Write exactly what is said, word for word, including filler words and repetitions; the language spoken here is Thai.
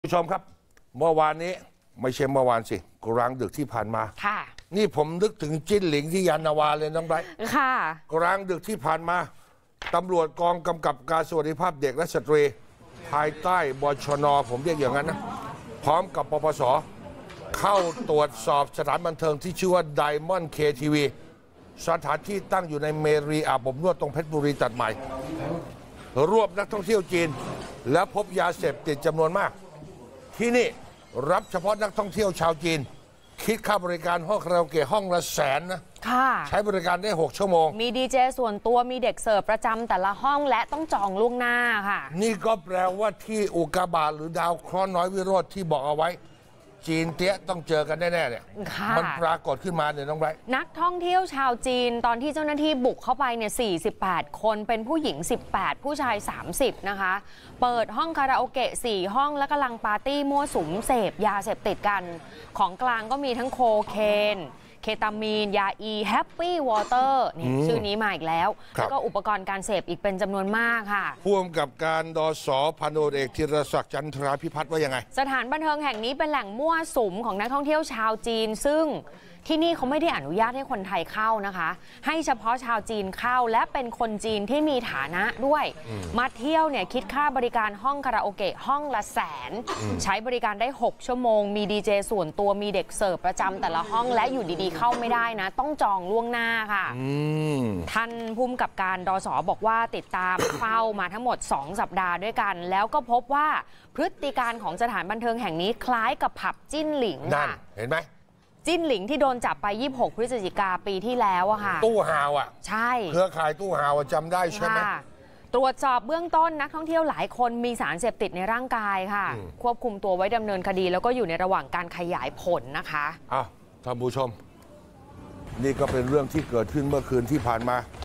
ผู้ชมครับเมื่อวานนี้ไม่ใช่เมื่อวานสิกลางดึกที่ผ่านมาค่ะนี่ผมนึกถึงจิ้นหลิงที่ยานนาวาเลยน้องไบร์ทค่ะกลางดึกที่ผ่านมาตำรวจกองกำกับการสวัสดิภาพเด็กและสตรีภายใต้บชน.ผมเรียกอย่างนั้นนะพร้อมกับปปส.เข้าตรวจสอบสถานบันเทิงที่ชื่อว่า Diamond เค ที วี สถานที่ตั้งอยู่ในเมรีอาบอบนวดตรงเพชรบุรีตัดใหม่รวบนักท่องเที่ยวจีนและพบยาเสพติดจำนวนมากที่นี่รับเฉพาะนักท่องเที่ยวชาวจีนคิดค่าบริการห้องคาราโอเกะห้องละแสนนะค่ะใช้บริการได้หกชั่วโมงมีดีเจส่วนตัวมีเด็กเสิร์ฟประจำแต่ละห้องและต้องจองล่วงหน้าค่ะนี่ก็แปลว่าที่อุกกาบาตหรือดาวเคราะห์น้อยวิโรธที่บอกเอาไว้จีนเตี้ยต้องเจอกันแน่ๆเนี่ยมันปรากฏขึ้นมาเนี่ยน้องไบร์ทนักท่องเที่ยวชาวจีนตอนที่เจ้าหน้าที่บุกเข้าไปเนี่ยสี่สิบแปดคนเป็นผู้หญิงสิบแปดผู้ชายสามสิบนะคะเปิดห้องคาราโอเกะสี่ห้องและกำลังปาร์ตี้มั่วสุมเสพยาเสพติดกันของกลางก็มีทั้งโคเคนเคตามีนยาอีแฮปปี้วอเตอร์นี่ชื่อนี้มาอีกแล้วแล้วก็อุปกรณ์การเสพอีกเป็นจำนวนมากค่ะพ่วงกับการดสพันโทเอกธีรศักดิ์จันทราพิพัฒน์ว่ายังไงสถานบันเทิงแห่งนี้เป็นแหล่งมั่วสุมของนักท่องเที่ยวชาวจีนซึ่งที่นี่เขาไม่ได้อนุญาตให้คนไทยเข้านะคะให้เฉพาะชาวจีนเข้าและเป็นคนจีนที่มีฐานะด้วยมาเที่ยวเนี่ยคิดค่าบริการห้องคาราโอเกะห้องละแสนใช้บริการได้หกชั่วโมงมีดีเจส่วนตัวมีเด็กเสิร์ฟประจำแต่ละห้องและอยู่ดีๆเข้าไม่ได้นะต้องจองล่วงหน้าค่ะท่านผู้กำกับการดส.บอกว่าติดตามเฝ้ามาทั้งหมดสองสัปดาห์ด้วยกันแล้วก็พบว่าพฤติการของสถานบันเทิงแห่งนี้คล้ายกับผับจิ้นหลิงค่ะเห็นไหมจิ้นหลิงที่โดนจับไปยี่สิบหกพฤศจิกาปีที่แล้วอะค่ะตู้ฮาวอะใช่เครือข่ายตู้ฮาวจำได้ใช่ไหมตรวจสอบเบื้องต้นนักท่องเที่ยวหลายคนมีสารเสพติดในร่างกายค่ะควบคุมตัวไว้ดำเนินคดีแล้วก็อยู่ในระหว่างการขยายผลนะคะอ้าวท่านผู้ชมนี่ก็เป็นเรื่องที่เกิดขึ้นเมื่อคืนที่ผ่านมา